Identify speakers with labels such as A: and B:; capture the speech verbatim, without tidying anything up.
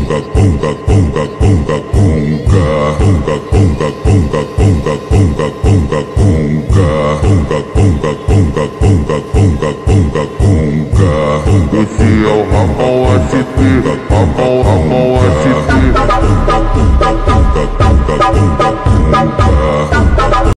A: punga, punga, punga, punga, punga, punga, punga, punga, punga, punga, punga, punga, punga, punga, punga, punga, punga, punga, punga. Esse é o Ramon S T, Ramon, Ramon S T.